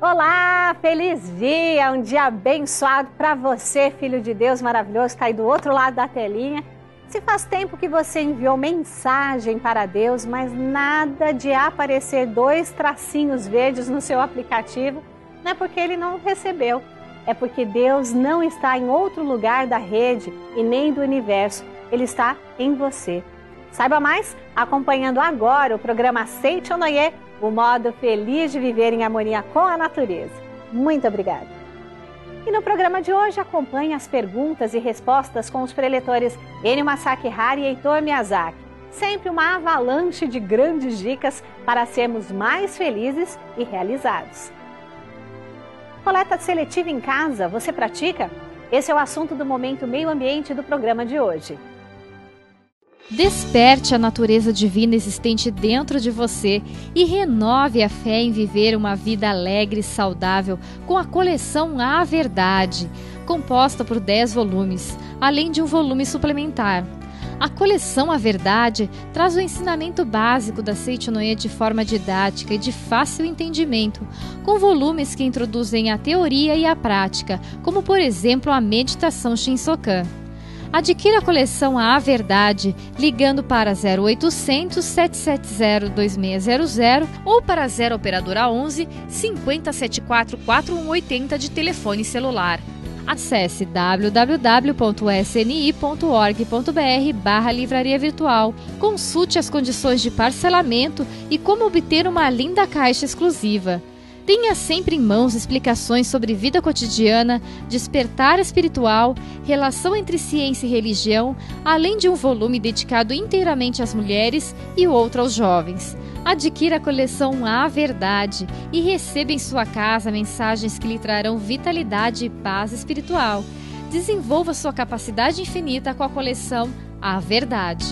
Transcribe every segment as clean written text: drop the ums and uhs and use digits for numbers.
Olá, feliz dia, um dia abençoado para você, filho de Deus maravilhoso, está aí do outro lado da telinha. Se faz tempo que você enviou mensagem para Deus, mas nada de aparecer 2 tracinhos verdes no seu aplicativo, não é porque ele não recebeu, é porque Deus não está em outro lugar da rede e nem do universo, Ele está em você. Saiba mais acompanhando agora o programa Aceite ou Noie, o modo feliz de viver em harmonia com a natureza. Muito obrigada. E no programa de hoje acompanhe as perguntas e respostas com os preletores Ennio Masaaki Hari e Heitor Miyazaki. Sempre uma avalanche de grandes dicas para sermos mais felizes e realizados. Coleta seletiva em casa, você pratica? Esse é o assunto do Momento Meio Ambiente do programa de hoje. Desperte a natureza divina existente dentro de você e renove a fé em viver uma vida alegre e saudável com a coleção A Verdade, composta por 10 volumes, além de um volume suplementar. A coleção A Verdade traz o ensinamento básico da Aceite ou Noie de forma didática e de fácil entendimento, com volumes que introduzem a teoria e a prática, como por exemplo a meditação Shinsokan. Adquira a coleção A Verdade ligando para 0800 770 2600 ou para 0 operadora 11 5074 4180 de telefone celular. Acesse www.sni.org.br/livraria virtual. Consulte as condições de parcelamento e como obter uma linda caixa exclusiva. Tenha sempre em mãos explicações sobre vida cotidiana, despertar espiritual, relação entre ciência e religião, além de um volume dedicado inteiramente às mulheres e outro aos jovens. Adquira a coleção A Verdade e receba em sua casa mensagens que lhe trarão vitalidade e paz espiritual. Desenvolva sua capacidade infinita com a coleção A Verdade.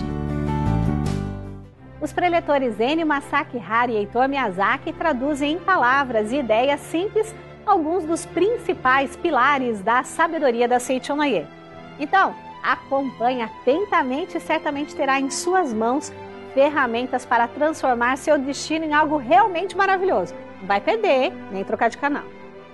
Os preletores Ennio Masaaki Hari e Heitor Miyazaki traduzem em palavras e ideias simples alguns dos principais pilares da sabedoria da Aceite ou Noie. Então, acompanhe atentamente e certamente terá em suas mãos ferramentas para transformar seu destino em algo realmente maravilhoso. Não vai perder, nem trocar de canal.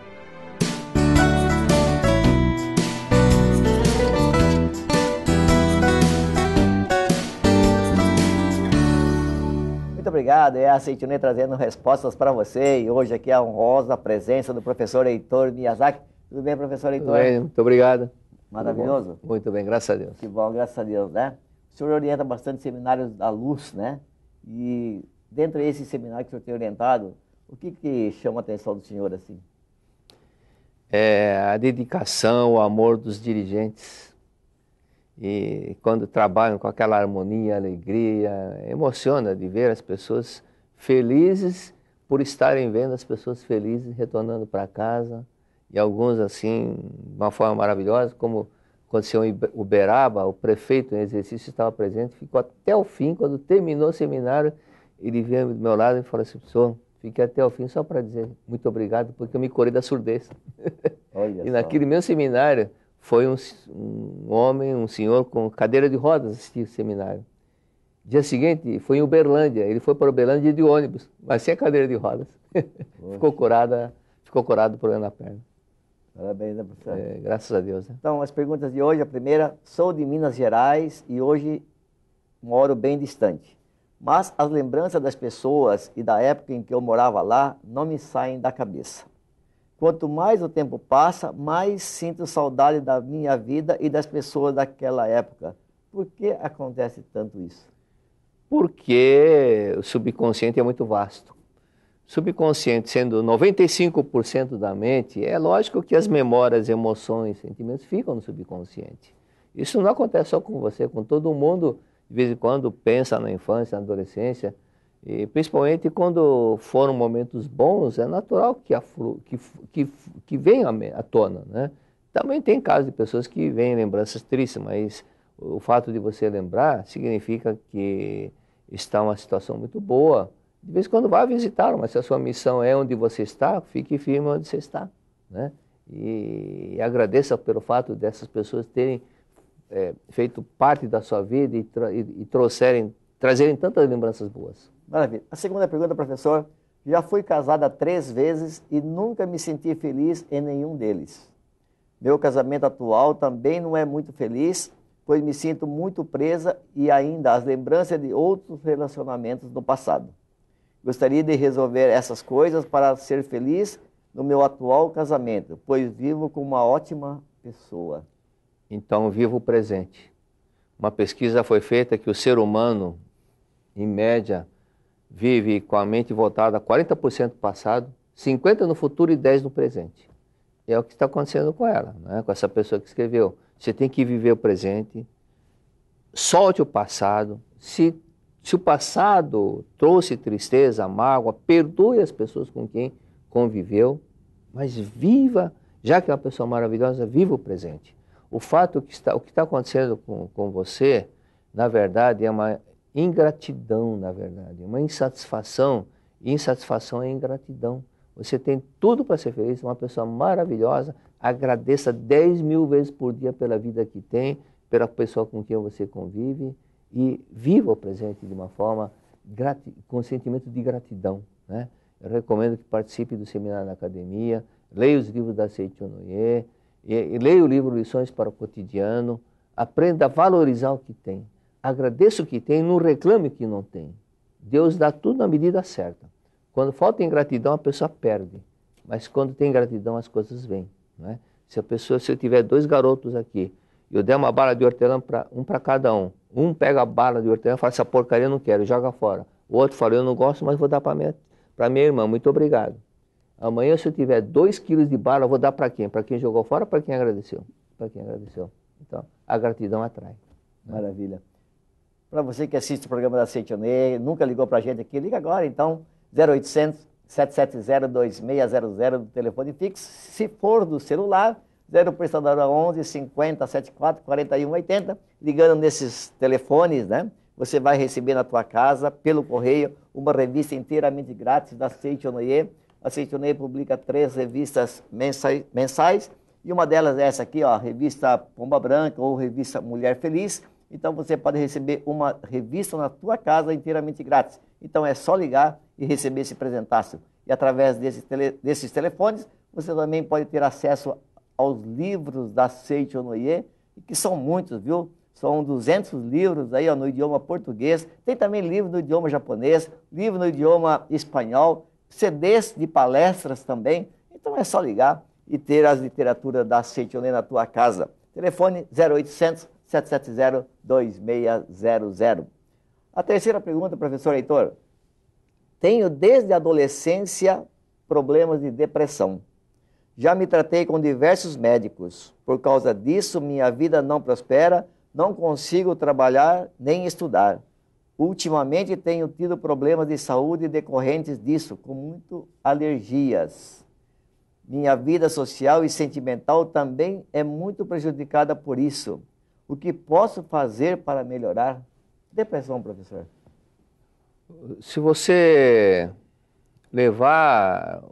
Muito obrigado, é a Aceite ou Noie trazendo respostas para você e hoje aqui a honrosa presença do professor Heitor Miyazaki. Tudo bem, professor Heitor? Tudo bem, muito obrigado. Maravilhoso? Muito bem, graças a Deus. Que bom, graças a Deus, né? O senhor orienta bastante seminários da luz, né? E dentro desse seminário que o senhor tem orientado, o que chama a atenção do senhor assim? É a dedicação, o amor dos dirigentes. E quando trabalham com aquela harmonia, alegria, emociona de ver as pessoas felizes por estarem vendo as pessoas felizes retornando para casa. E alguns assim, de uma forma maravilhosa, como aconteceu em Uberaba, o prefeito em exercício estava presente, ficou até o fim. Quando terminou o seminário, ele veio do meu lado e falou assim: professor, fiquei até o fim só para dizer muito obrigado, porque eu me curei da surdez. E naquele meu seminário, foi um homem, um senhor com cadeira de rodas assistir o seminário. Dia seguinte, foi em Uberlândia. Ele foi para Uberlândia de ônibus, mas sem a cadeira de rodas. Ficou curado do problema na perna. Parabéns, né, professor? Graças a Deus. Né? Então, as perguntas de hoje, a primeira: sou de Minas Gerais e hoje moro bem distante. Mas as lembranças das pessoas e da época em que eu morava lá não me saem da cabeça. Quanto mais o tempo passa, mais sinto saudade da minha vida e das pessoas daquela época. Por que acontece tanto isso? Porque o subconsciente é muito vasto. Subconsciente sendo 95% da mente, é lógico que as memórias, emoções, sentimentos ficam no subconsciente. Isso não acontece só com você, com todo mundo, de vez em quando pensa na infância, na adolescência, e principalmente quando foram momentos bons, é natural que venha à tona, né? Também tem casos de pessoas que veem lembranças tristes, mas o fato de você lembrar significa que está uma situação muito boa. De vez em quando vá visitar, mas se a sua missão é onde você está, fique firme onde você está, né? E agradeça pelo fato dessas pessoas terem feito parte da sua vida e trazerem tantas lembranças boas. Maravilha. A segunda pergunta, professor: Já fui casada 3 vezes e nunca me senti feliz em nenhum deles. Meu casamento atual também não é muito feliz, pois me sinto muito presa e ainda as lembranças de outros relacionamentos do passado. Gostaria de resolver essas coisas para ser feliz no meu atual casamento, pois vivo com uma ótima pessoa. Então, viva o presente. Uma pesquisa foi feita que o ser humano, em média, vive com a mente voltada a 40% no passado, 50% no futuro e 10% no presente. É o que está acontecendo com ela, né? Com essa pessoa que escreveu. Você tem que viver o presente, solte o passado. Se o passado trouxe tristeza, mágoa, perdoe as pessoas com quem conviveu, mas viva, já que é uma pessoa maravilhosa, viva o presente. O que está acontecendo com você, na verdade, é uma ingratidão, na verdade, uma insatisfação. E insatisfação é ingratidão. Você tem tudo para ser feliz, uma pessoa maravilhosa, agradeça 10.000 vezes por dia pela vida que tem, pela pessoa com quem você convive e viva o presente de uma forma com sentimento de gratidão, né? Eu recomendo que participe do seminário na academia, leia os livros da Seiichi Onoye, e leia o livro Lições para o Cotidiano, aprenda a valorizar o que tem, agradeça o que tem, não reclame o que não tem. Deus dá tudo na medida certa. Quando falta ingratidão, a pessoa perde. Mas quando tem gratidão, as coisas vêm, né? Se eu tiver 2 garotos aqui, e eu der uma bala de hortelã um para cada um. Um pega a bala de hortelã e fala, essa porcaria eu não quero, joga fora. O outro fala, eu não gosto, mas vou dar para minha irmã, muito obrigado. Amanhã, se eu tiver 2 quilos de bala, eu vou dar para quem? Para quem jogou fora ou para quem agradeceu? Para quem agradeceu. Então, a gratidão atrai. Maravilha. Para você que assiste o programa da Seiichi Onoye, nunca ligou para a gente aqui, liga agora, então, 0800 770 2600 do telefone fixo. Se for do celular, 0 prestadora 11 50 74 41 80. Ligando nesses telefones, né? Você vai receber na tua casa, pelo correio, uma revista inteiramente grátis da Seiichi Onoye. A Seiichi Onoye publica 3 revistas mensais e uma delas é essa aqui, ó, revista Pomba Branca ou revista Mulher Feliz. Então você pode receber uma revista na tua casa inteiramente grátis. Então é só ligar e receber esse presentaço. E através desses telefones, você também pode ter acesso aos livros da Seiichi Onoye, que são muitos, viu? São 200 livros aí, ó, no idioma português. Tem também livro no idioma japonês, livro no idioma espanhol, CDs de palestras também. Então é só ligar e ter as literaturas da Seiichi Onoye na tua casa. Telefone 0800 770 2600. A terceira pergunta, professor Heitor. Tenho desde a adolescência problemas de depressão. Já me tratei com diversos médicos. Por causa disso, minha vida não prospera, não consigo trabalhar nem estudar. Ultimamente tenho tido problemas de saúde decorrentes disso, com muitas alergias. Minha vida social e sentimental também é muito prejudicada por isso. O que posso fazer para melhorar? Depressão, professor. Se você levar,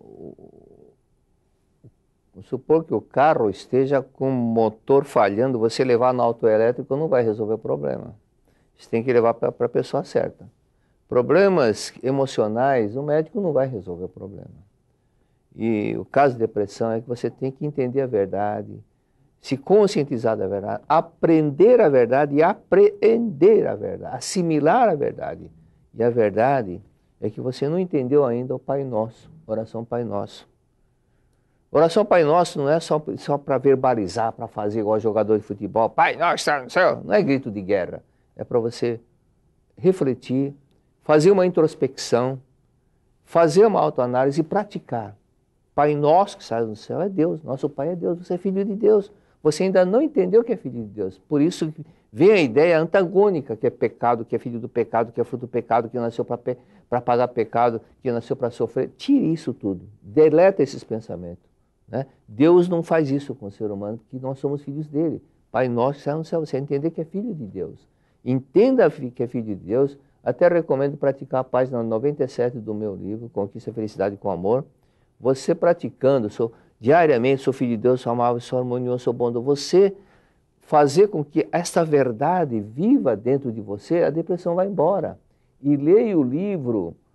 vamos supor que o carro esteja com o motor falhando, você levar no autoelétrico não vai resolver o problema. Você tem que levar para a pessoa certa. Problemas emocionais, o médico não vai resolver o problema. E o caso de depressão é que você tem que entender a verdade, se conscientizar da verdade, aprender a verdade e apreender a verdade, assimilar a verdade. E a verdade é que você não entendeu ainda o Pai Nosso, oração Pai Nosso. Oração Pai Nosso não é só para verbalizar, para fazer igual jogador de futebol, Pai Nosso está no céu, não é grito de guerra. É para você refletir, fazer uma introspecção, fazer uma autoanálise e praticar. Pai Nosso que está no céu é Deus, nosso Pai é Deus, você é filho de Deus. Você ainda não entendeu que é filho de Deus. Por isso vem a ideia antagônica, que é pecado, que é filho do pecado, que é fruto do pecado, que nasceu para pagar pecado, que nasceu para sofrer. Tire isso tudo. Deleta esses pensamentos. Né? Deus não faz isso com o ser humano, porque nós somos filhos dele. Pai Nosso que está no céu. Você entender que é filho de Deus. Entenda que é filho de Deus. Até recomendo praticar a página 97 do meu livro, Conquista a Felicidade com Amor. Você praticando, diariamente, sou filho de Deus, sou amável, sou harmonioso, sou bondoso. Você fazer com que esta verdade viva dentro de você, a depressão vai embora. E leia o livro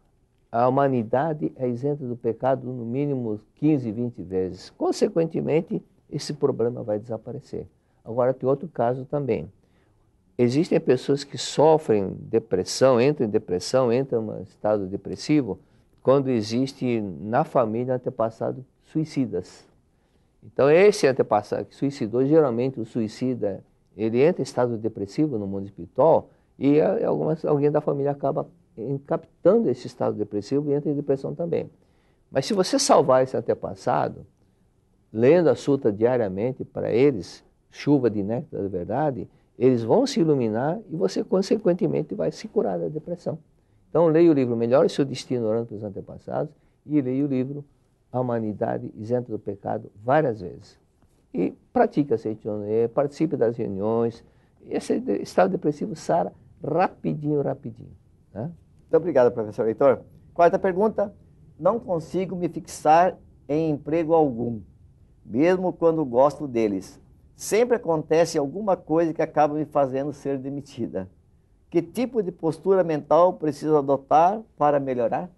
a humanidade é isenta do pecado no mínimo 15, 20 vezes. Consequentemente, esse problema vai desaparecer. Agora, tem outro caso também. Existem pessoas que sofrem depressão, entram em um estado depressivo, quando existe na família antepassados suicidas. Então, esse antepassado que suicidou, geralmente o suicida, ele entra em estado depressivo no mundo espiritual e alguém da família acaba captando esse estado depressivo e entra em depressão também. Mas se você salvar esse antepassado, lendo a suta diariamente para eles, chuva de néctar da verdade, eles vão se iluminar e você, consequentemente, vai se curar da depressão. Então, leia o livro Melhore Seu Destino Orando pelos Antepassados e leia o livro A Humanidade Isenta do Pecado várias vezes. E pratique a Seitonê, participe das reuniões. Esse estado depressivo sara rapidinho. Né? Muito obrigado, professor Heitor. Quarta pergunta. Não consigo me fixar em emprego algum, mesmo quando gosto deles. Sempre acontece alguma coisa que acaba me fazendo ser demitida. Que tipo de postura mental preciso adotar para melhorar?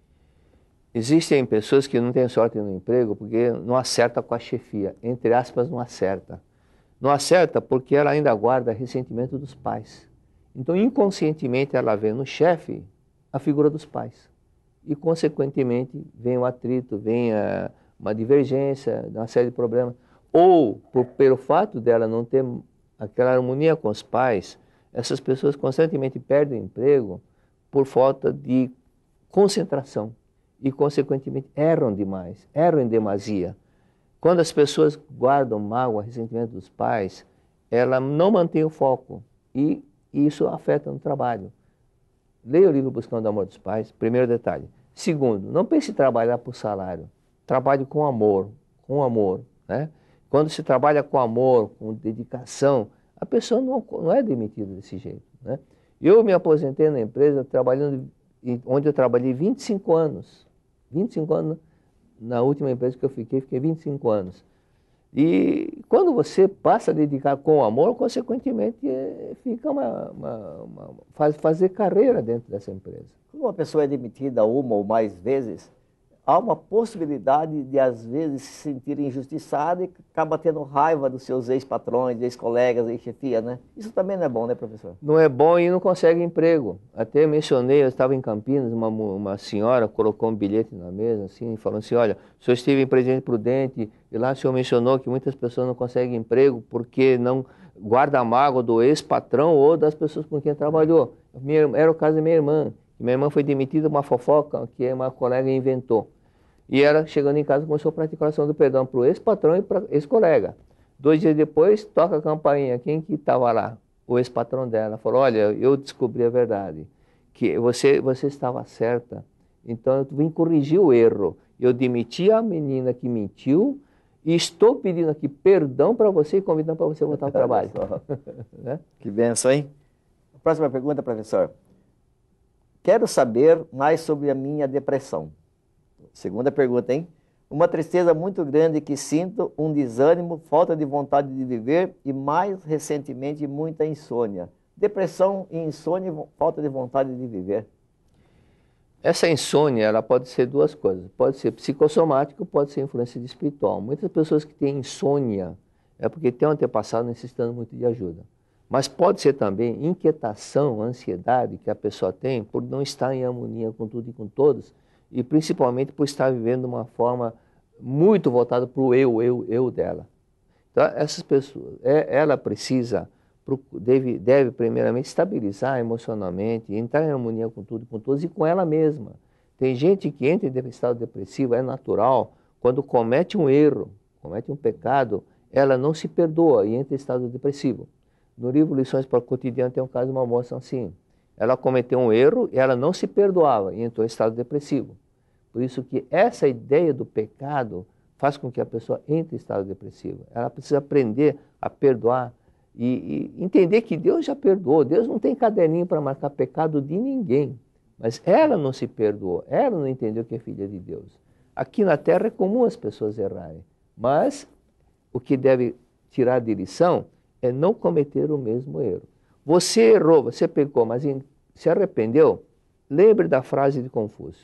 Existem pessoas que não têm sorte no emprego porque não acerta com a chefia. Entre aspas, não acerta. Não acerta porque ela ainda guarda ressentimento dos pais. Então, inconscientemente, ela vê no chefe a figura dos pais. E, consequentemente, vem o atrito, vem uma divergência, uma série de problemas. Ou, pelo fato dela não ter aquela harmonia com os pais, essas pessoas constantemente perdem o emprego por falta de concentração. E, consequentemente, erram demais, erram em demasia. Quando as pessoas guardam mágoa, ressentimento dos pais, ela não mantém o foco. E isso afeta no trabalho. Leia o livro Buscando o Amor dos Pais, primeiro detalhe. Segundo, não pense em trabalhar por salário. Trabalhe com amor, né? Quando se trabalha com amor, com dedicação, a pessoa não é demitida desse jeito, né? Eu me aposentei na empresa onde eu trabalhei 25 anos. 25 anos, na última empresa que eu fiquei 25 anos. E quando você passa a dedicar com amor, consequentemente, fica fazer carreira dentro dessa empresa. Quando uma pessoa é demitida uma ou mais vezes, há uma possibilidade de, às vezes, se sentir injustiçado e acaba tendo raiva dos seus ex-patrões, ex-colegas, ex-chefia, né? Isso também não é bom, né, professor? Não é bom e não consegue emprego. Até mencionei, eu estava em Campinas, uma senhora colocou um bilhete na mesa, assim, falando assim, olha, o senhor esteve em Presidente Prudente e lá o senhor mencionou que muitas pessoas não conseguem emprego porque não guarda a mágoa do ex-patrão ou das pessoas com quem trabalhou. Era o caso da minha irmã. Minha irmã foi demitida, uma fofoca que uma colega inventou. E ela, chegando em casa, começou a praticar a oração do perdão para o ex-patrão e para o ex-colega. 2 dias depois, toca a campainha. Quem que estava lá? O ex-patrão dela. Falou, olha, eu descobri a verdade, que você estava certa, então eu vim corrigir o erro. Eu demiti a menina que mentiu e estou pedindo aqui perdão para você e convidando para você voltar ao trabalho. Né? Que benção, hein? Próxima pergunta, professor. Quero saber mais sobre a minha depressão. Segunda pergunta, hein? Uma tristeza muito grande que sinto, um desânimo, falta de vontade de viver e, mais recentemente, muita insônia. Depressão e insônia, falta de vontade de viver. Essa insônia, ela pode ser duas coisas. Pode ser psicossomático, pode ser influência espiritual. Muitas pessoas que têm insônia é porque têm um antepassado necessitando muito de ajuda. Mas pode ser também inquietação, ansiedade que a pessoa tem por não estar em harmonia com tudo e com todos, e principalmente por estar vivendo de uma forma muito voltada para o eu dela. Então, essas pessoas, ela precisa, deve primeiramente estabilizar emocionalmente, entrar em harmonia com tudo e com todos e com ela mesma. Tem gente que entra em estado depressivo, é natural, quando comete um erro, comete um pecado, ela não se perdoa e entra em estado depressivo. No livro Lições para o Cotidiano tem um caso de uma moça assim. Ela cometeu um erro e ela não se perdoava e entrou em estado depressivo. Por isso que essa ideia do pecado faz com que a pessoa entre em estado depressivo. Ela precisa aprender a perdoar e entender que Deus já perdoou. Deus não tem caderninho para marcar pecado de ninguém. Mas ela não se perdoou, ela não entendeu que é filha de Deus. Aqui na Terra é comum as pessoas errarem. Mas o que deve tirar de lição é não cometer o mesmo erro. Você errou, você pecou, mas se arrependeu, lembre da frase de Confúcio.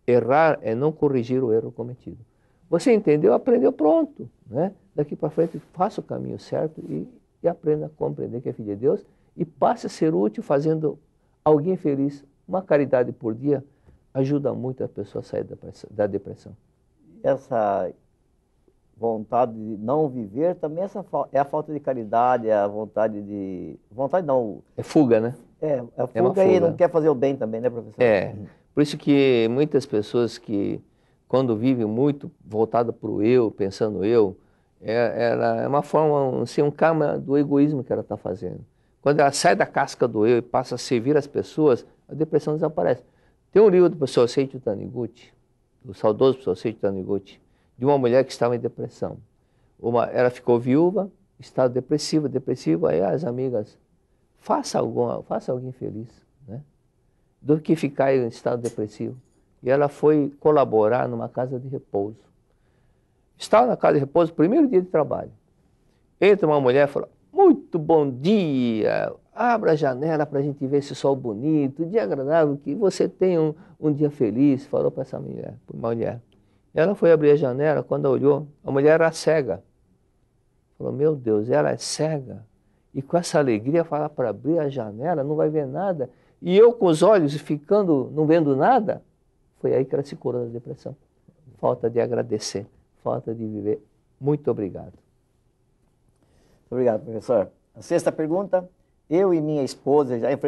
Errar é não corrigir o erro cometido. Você entendeu, aprendeu, pronto. Né? Daqui para frente, faça o caminho certo e aprenda a compreender que é filho de Deus e passe a ser útil fazendo alguém feliz. Uma caridade por dia ajuda muito a pessoa a sair da depressão. Essa vontade de não viver também é a falta de caridade, é a vontade de... Vontade não... É fuga, né? É a É uma fuga e fuga. não quer fazer o bem também, né, professor? É, por isso que muitas pessoas que, quando vivem muito voltada para o eu, pensando eu, ela é uma forma, assim, um karma do egoísmo que ela está fazendo. Quando ela sai da casca do eu e passa a servir as pessoas, a depressão desaparece. Tem um livro do professor Seiichi Taniguchi, do saudoso professor Seiichi Taniguchi, de uma mulher que estava em depressão. Ela ficou viúva, estado depressivo, aí as amigas, faça alguém feliz, né? Do que ficar em estado depressivo. E ela foi colaborar numa casa de repouso. Estava na casa de repouso, primeiro dia de trabalho. Entra uma mulher e fala, muito bom dia, abra a janela para a gente ver esse sol bonito, dia agradável, que você tenha um dia feliz, falou para essa mulher. Ela foi abrir a janela, quando olhou, a mulher era cega. Falou, meu Deus, ela é cega? E com essa alegria fala para abrir a janela, não vai ver nada. E eu com os olhos ficando, não vendo nada. Foi aí que ela se curou da depressão. Falta de agradecer, falta de viver. Muito obrigado. Obrigado, professor. A sexta pergunta. Eu e minha esposa já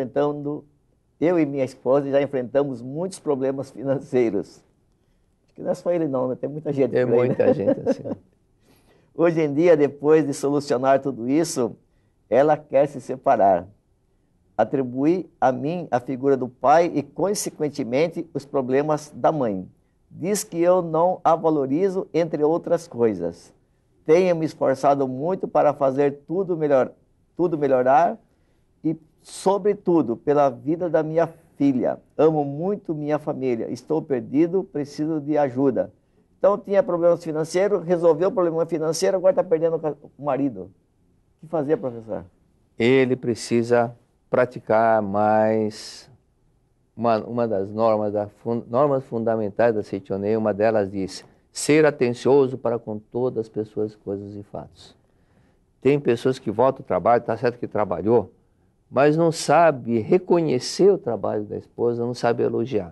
enfrentamos muitos problemas financeiros. Acho que não é só ele não, né? Tem muita gente. Tem muita gente assim. Hoje em dia, depois de solucionar tudo isso, ela quer se separar. Atribui a mim a figura do pai e, consequentemente, os problemas da mãe. Diz que eu não a valorizo, entre outras coisas. Tenho me esforçado muito para fazer tudo melhorar e, sobretudo, pela vida da minha filha. Amo muito minha família. Estou perdido, preciso de ajuda. Então, tinha problemas financeiros, resolveu o problema financeiro, agora está perdendo o marido. O que fazer, professor? Ele precisa praticar mais uma das normas fundamentais da Seitonei. Uma delas diz, ser atencioso para com todas as pessoas, coisas e fatos. Tem pessoas que voltam ao trabalho, está certo que trabalhou, mas não sabe reconhecer o trabalho da esposa, não sabe elogiar.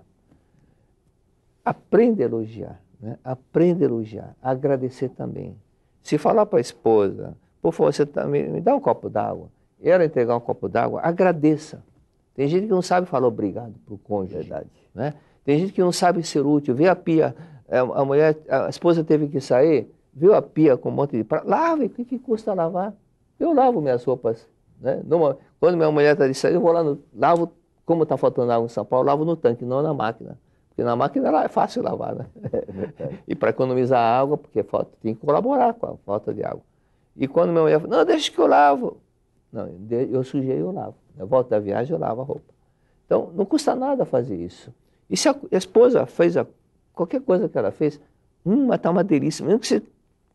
Aprenda a elogiar, né? Aprenda a elogiar, agradecer também. Se falar para a esposa, por favor, você me dá um copo d'água, ela entregar um copo d'água, agradeça. Tem gente que não sabe falar obrigado para o cônjuge. Verdade. Né? Tem gente que não sabe ser útil. Vê a pia, a esposa teve que sair, viu a pia com um monte de prato, lava, o que custa lavar? Eu lavo minhas roupas. Né? Quando minha mulher está de sair, eu vou lá, lavo, como está faltando água em São Paulo, lavo no tanque, não na máquina. Porque na máquina é fácil lavar. Né? E para economizar água, porque tem que colaborar com a falta de água. E quando minha mulher fala, não, deixa que eu lavo. Não, eu sujei, eu lavo. Eu volto da viagem, eu lavo a roupa. Então, não custa nada fazer isso. E se a esposa fez qualquer coisa que ela fez, tá uma delícia. Mesmo que você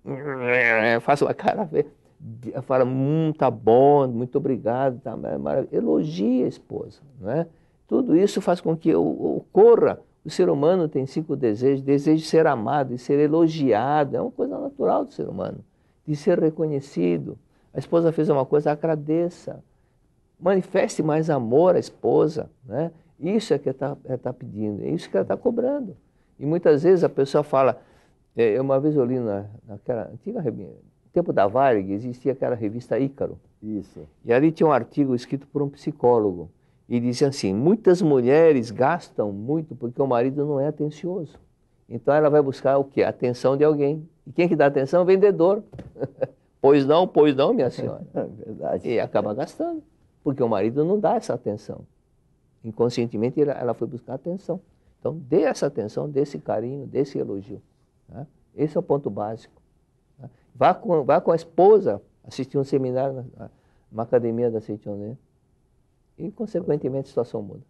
faça uma cara feia, fala, tá bom, muito obrigado, tá maravilhoso. Elogie a esposa. Né? Tudo isso faz com que ocorra. O ser humano tem 5 desejos: desejo de ser amado, de ser elogiado. É uma coisa natural do ser humano. De ser reconhecido. A esposa fez uma coisa, agradeça. Manifeste mais amor à esposa. Né? Isso é que ela está pedindo, é isso que ela está cobrando. E muitas vezes a pessoa fala, uma vez eu li naquela antiga revista, no tempo da Varig, existia aquela revista Ícaro. Isso. E ali tinha um artigo escrito por um psicólogo. E dizia assim, muitas mulheres gastam muito porque o marido não é atencioso. Então ela vai buscar o quê? A atenção de alguém. E quem que dá atenção? O vendedor. Pois não, minha senhora. Verdade. E acaba gastando, porque o marido não dá essa atenção. Inconscientemente ela foi buscar atenção. Então dê essa atenção, dê esse carinho, dê esse elogio. Né? Esse é o ponto básico. Né? Vá com a esposa assistir um seminário numa academia da Seitonei e, consequentemente, a situação muda.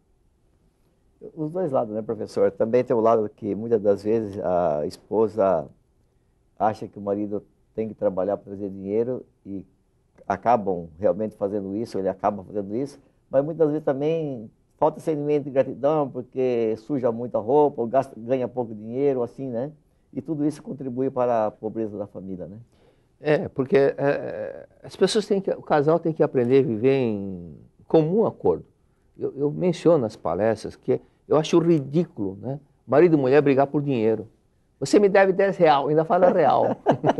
Os dois lados, né, professor? Também tem o lado que muitas das vezes a esposa acha que o marido tem que trabalhar para trazer dinheiro e acabam realmente fazendo isso, ele acaba fazendo isso, mas muitas vezes também falta sentimento de gratidão porque suja muita roupa, ou ganha pouco dinheiro, assim, né? E tudo isso contribui para a pobreza da família, né? Porque as pessoas o casal tem que aprender a viver em comum acordo. Eu menciono nas palestras que eu acho ridículo, né? Marido e mulher brigar por dinheiro. Você me deve 10 real, ainda fala real.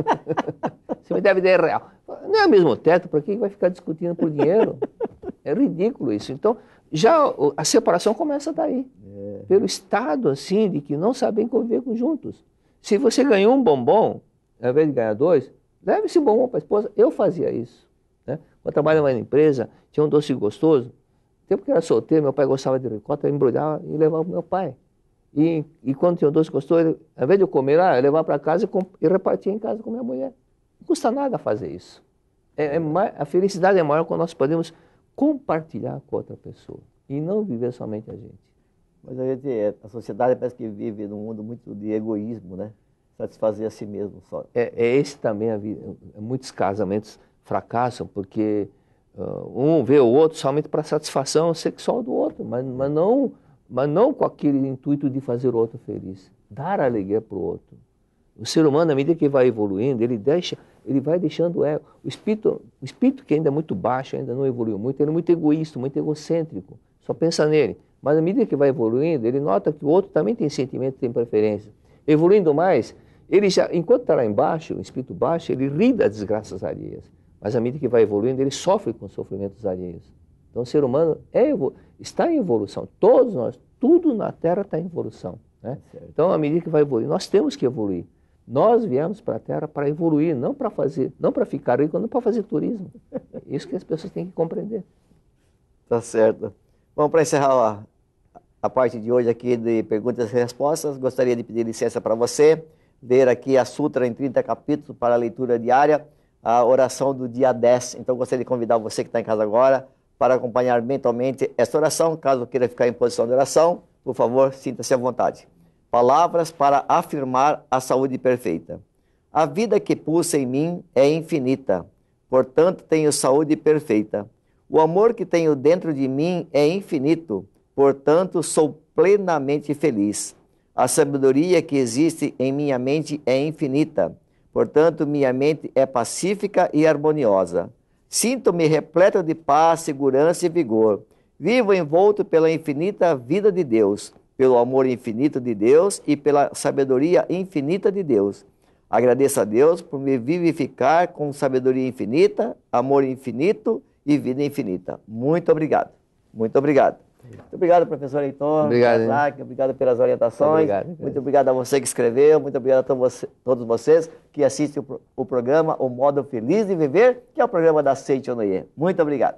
Você me deve 10 real. Não é o mesmo teto, para quem vai ficar discutindo por dinheiro? É ridículo isso. Então, já a separação começa daí. Pelo estado, assim, de que não sabem conviver juntos. Se você ganhou um bombom, ao invés de ganhar 2, leve esse bombom para a esposa. Eu fazia isso. Né? Quando eu trabalhava na empresa, tinha um doce gostoso. No tempo que eu era solteiro, meu pai gostava de ricota, eu embrulhava e levava para meu pai. E quando tinha um doce gostoso, ao invés de eu comer lá, eu levava para casa e repartia em casa com minha mulher. Não custa nada fazer isso. A felicidade é maior quando nós podemos compartilhar com outra pessoa e não viver somente a gente. Mas a sociedade parece que vive num mundo muito de egoísmo, né? Satisfazer a si mesmo só. Esse também a vida. Muitos casamentos fracassam porque um vê o outro somente para satisfação sexual do outro, mas não com aquele intuito de fazer o outro feliz. Dar alegria para o outro. O ser humano, à medida que vai evoluindo, ele vai deixando o ego. O espírito que ainda é muito baixo, ainda não evoluiu muito, ele é muito egoísta, muito egocêntrico, só pensa nele. Mas à medida que vai evoluindo, ele nota que o outro também tem sentimento, tem preferência. Evoluindo mais, ele já, enquanto está lá embaixo, o espírito baixo, ele ri das desgraças alheias. Mas à medida que vai evoluindo, ele sofre com os sofrimentos alheios. Então o ser humano está em evolução. Todos nós, tudo na Terra está em evolução. Né? Então, à medida que vai evoluir, nós temos que evoluir. Nós viemos para a Terra para evoluir, não para ficar rico, não para fazer turismo. Isso que as pessoas têm que compreender. Tá certo. Bom, para encerrar a parte de hoje aqui de perguntas e respostas, gostaria de pedir licença para você, ler aqui a Sutra em 30 capítulos para a leitura diária, a oração do dia 10. Então, gostaria de convidar você que está em casa agora para acompanhar mentalmente esta oração. Caso queira ficar em posição de oração, por favor, sinta-se à vontade. Palavras para afirmar a saúde perfeita. A vida que pulsa em mim é infinita, portanto tenho saúde perfeita. O amor que tenho dentro de mim é infinito, portanto sou plenamente feliz. A sabedoria que existe em minha mente é infinita, portanto minha mente é pacífica e harmoniosa. Sinto-me repleto de paz, segurança e vigor. Vivo envolto pela infinita vida de Deus, pelo amor infinito de Deus e pela sabedoria infinita de Deus. Agradeço a Deus por me vivificar com sabedoria infinita, amor infinito e vida infinita. Muito obrigado. Muito obrigado. Muito obrigado, professor Heitor. Obrigado. Obrigado pelas orientações. Muito obrigado a você que escreveu. Muito obrigado a todos vocês que assistem o programa O Modo Feliz de Viver, que é o programa da Seite Onoye. Muito obrigado.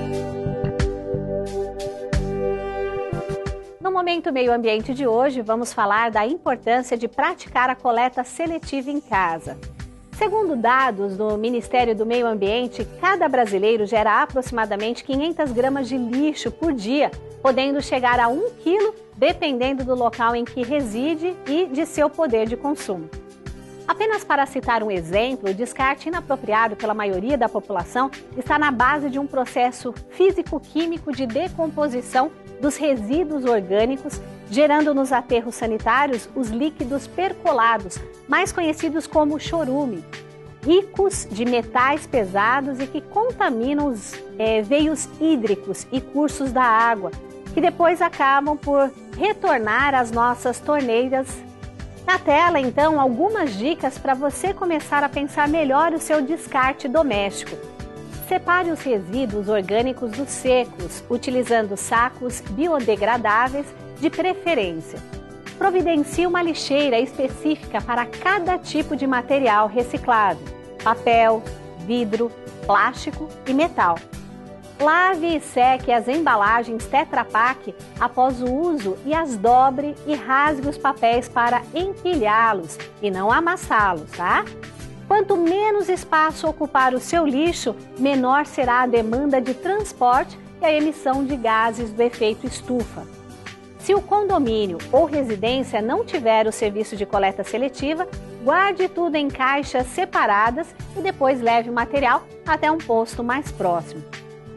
No Momento Meio Ambiente de hoje, vamos falar da importância de praticar a coleta seletiva em casa. Segundo dados do Ministério do Meio Ambiente, cada brasileiro gera aproximadamente 500 gramas de lixo por dia, podendo chegar a 1 quilo, dependendo do local em que reside e de seu poder de consumo. Apenas para citar um exemplo, o descarte inapropriado pela maioria da população está na base de um processo físico-químico de decomposição dos resíduos orgânicos, gerando nos aterros sanitários os líquidos percolados, mais conhecidos como chorume, ricos de metais pesados e que contaminam os veios hídricos e cursos da água, que depois acabam por retornar às nossas torneiras. Na tela, então, algumas dicas para você começar a pensar melhor o seu descarte doméstico. Separe os resíduos orgânicos dos secos, utilizando sacos biodegradáveis de preferência. Providencie uma lixeira específica para cada tipo de material reciclado: papel, vidro, plástico e metal. Lave e seque as embalagens Tetra Pak após o uso e as dobre e rasgue os papéis para empilhá-los e não amassá-los, tá? Quanto menos espaço ocupar o seu lixo, menor será a demanda de transporte e a emissão de gases do efeito estufa. Se o condomínio ou residência não tiver o serviço de coleta seletiva, guarde tudo em caixas separadas e depois leve o material até um posto mais próximo.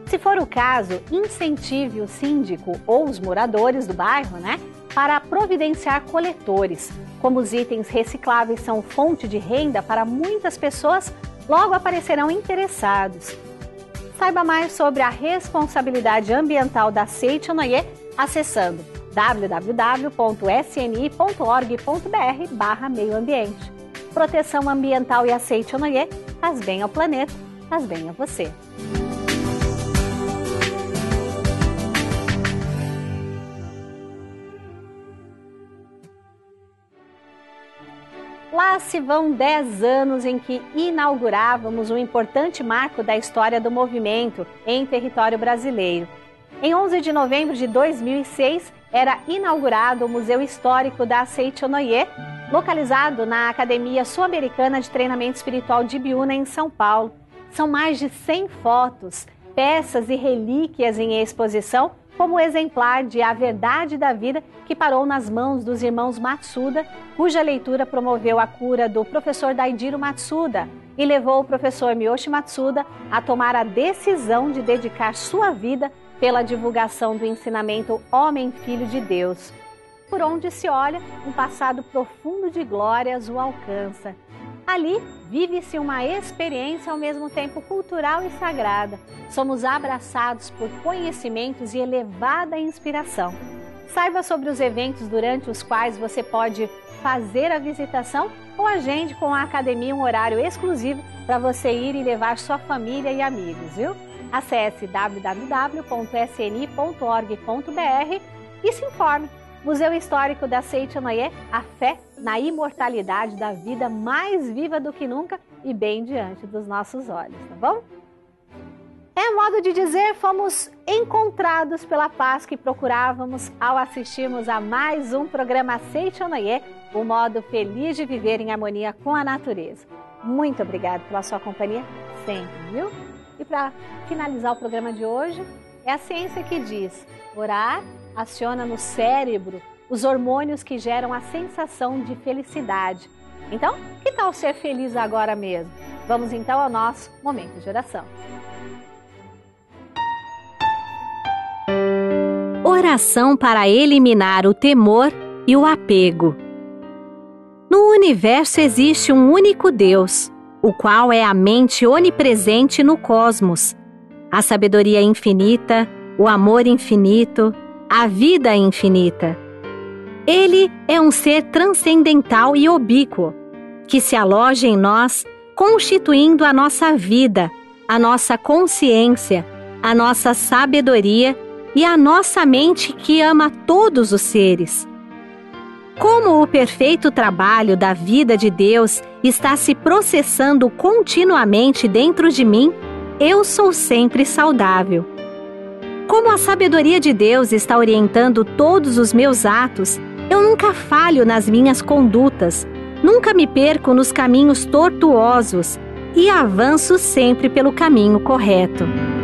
Se for o caso, incentive o síndico ou os moradores do bairro, para providenciar coletores. Como os itens recicláveis são fonte de renda para muitas pessoas, logo aparecerão interessados. Saiba mais sobre a responsabilidade ambiental da Seitonoye acessando www.sni.org.br/meioambiente. Proteção ambiental e a Seitonoye faz bem ao planeta, faz bem a você. Lá se vão 10 anos em que inaugurávamos um importante marco da história do movimento em território brasileiro. Em 11 de novembro de 2006, era inaugurado o Museu Histórico da Seitonoye, localizado na Academia Sul-Americana de Treinamento Espiritual de Ibiúna, em São Paulo. São mais de 100 fotos, peças e relíquias em exposição, como o exemplar de A Verdade da Vida, que parou nas mãos dos irmãos Matsuda, cuja leitura promoveu a cura do professor Daidiro Matsuda e levou o professor Miyoshi Matsuda a tomar a decisão de dedicar sua vida pela divulgação do ensinamento Homem-Filho de Deus. Por onde se olha, um passado profundo de glórias o alcança. Ali, vive-se uma experiência ao mesmo tempo cultural e sagrada. Somos abraçados por conhecimentos e elevada inspiração. Saiba sobre os eventos durante os quais você pode fazer a visitação ou agende com a academia um horário exclusivo para você ir e levar sua família e amigos, viu? Acesse www.sni.org.br e se informe. Museu Histórico da Seitonoye, a fé na imortalidade da vida mais viva do que nunca e bem diante dos nossos olhos, tá bom? É modo de dizer, fomos encontrados pela paz que procurávamos ao assistirmos a mais um programa Seitonoye, o modo feliz de viver em harmonia com a natureza. Muito obrigada pela sua companhia sempre, viu? E para finalizar o programa de hoje, é a ciência que diz: orar aciona no cérebro os hormônios que geram a sensação de felicidade. Então, que tal ser feliz agora mesmo? Vamos então ao nosso momento de oração. Oração para eliminar o temor e o apego. No universo existe um único Deus, o qual é a mente onipresente no cosmos, a sabedoria infinita, o amor infinito, a vida infinita. Ele é um ser transcendental e ubíquo, que se aloja em nós, constituindo a nossa vida, a nossa consciência, a nossa sabedoria e a nossa mente que ama todos os seres. Como o perfeito trabalho da vida de Deus está se processando continuamente dentro de mim, eu sou sempre saudável. Como a sabedoria de Deus está orientando todos os meus atos, eu nunca falho nas minhas condutas, nunca me perco nos caminhos tortuosos e avanço sempre pelo caminho correto.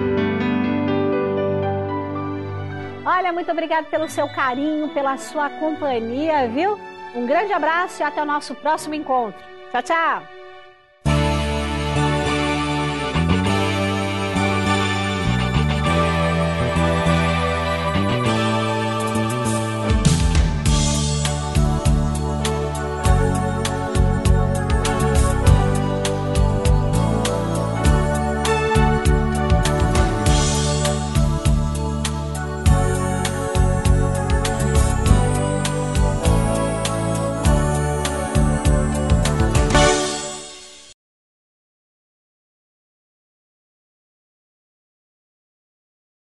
Olha, muito obrigada pelo seu carinho, pela sua companhia, viu? Um grande abraço e até o nosso próximo encontro. Tchau, tchau!